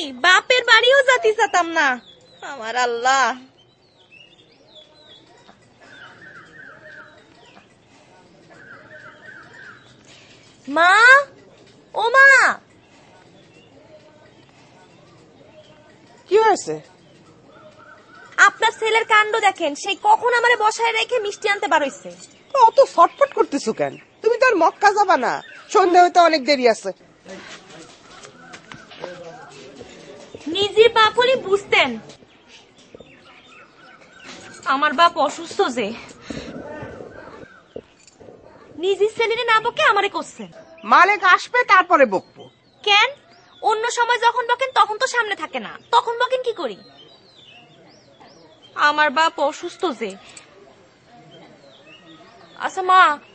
বাপের বাড়িও যাতি চাতাম না। আমার আল্লাহ। মা, ও মা, কি হয়েছে? আপনার ছেলের কাণ্ড দেখেন, সেই কখন আমারে বসায় রেখে মিষ্টি আনতে বারইছে। অত ছটফট করতেছো কেন? তুমি তো আর মক্কা যাবা না, সন্ধ্যা হইতে অনেক দেরি আছে। নিজের বাপ হলে বুঝতেন। আমার বাপ অসুস্থ যে, নিজের ছেলেরে না বকে আমারে করছেন। মালিক আসবে তারপরে বকবো। কেন? অন্য সময় যখন বকেন তখন তো সামনে থাকে না, তখন বকেন কি করি? আমার বাপ অসুস্থ যে। আচ্ছা মা,